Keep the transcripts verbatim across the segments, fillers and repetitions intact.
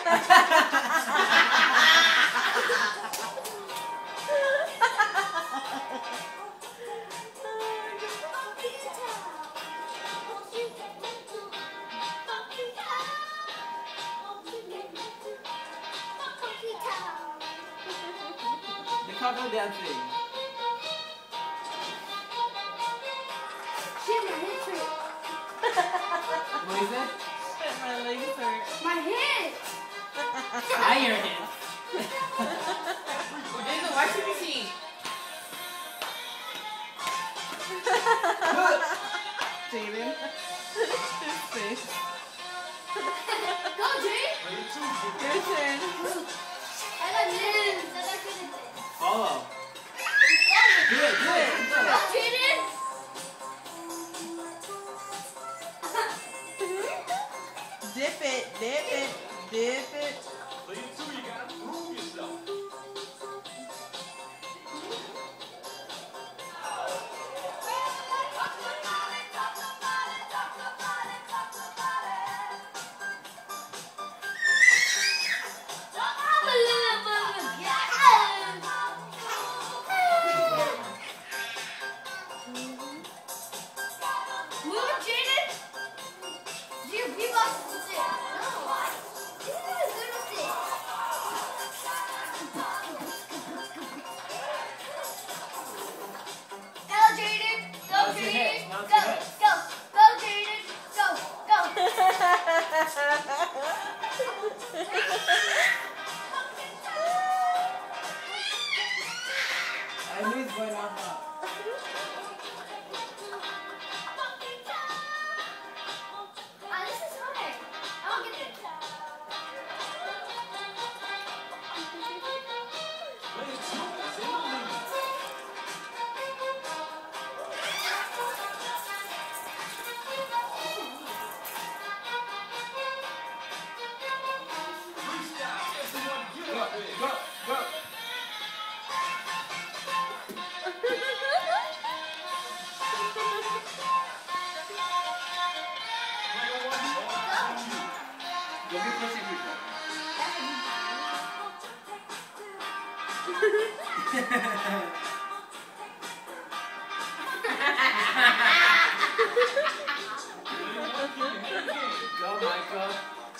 The couple dancing. Shit, my hips hurt. What is it? Shit, my legs hurt. My hips. Iron it. We're in the washing machine. Jaden. His face. Go, Jay. Your turn. I got this. Follow. Do it, do it. Do it. Go, Jaden. Dip it, dip it, dip it. Play it too, you gotta prove yourself. Move, Jaden. You, you lost the stick. No. You guys good with it. Go, Jaden. Go, Bounce your Jaden. hips, bounce Go, your hips. go, go, Jaden. Go, go. I knew it's going off now. Ah, this is hard. I'll get it. Play it too, it's in the lead. Freestyle, everyone get up there. Go, go. Player one, all on you. Don't be pushing people. Go, Michael.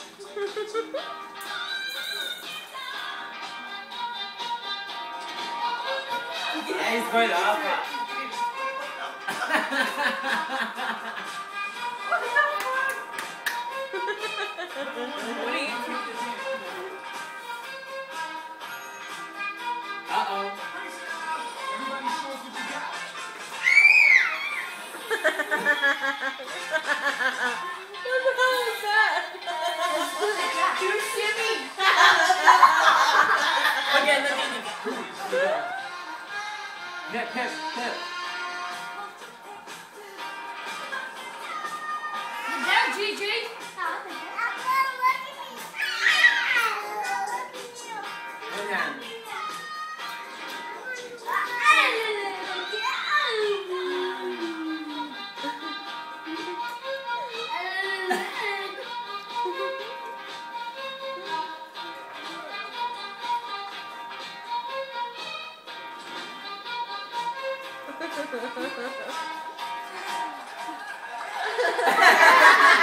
Yeah, he's going up. What are you Uh-oh. Freestyle, everybody show us what you got. What the hell is that? You shimmy. Again, look at it. Hip, hip, hip. Good job, Gigi. One hand. Ha ha ha!